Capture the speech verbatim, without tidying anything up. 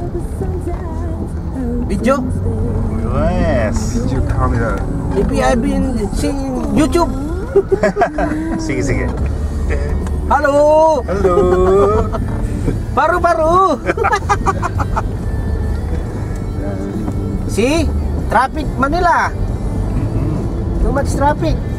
Video? Yes. Video camera. Maybe I've been seeing YouTube. Sige, sige. Halo. Halo. Baru-baru. See? Traffic Manila. Too much traffic.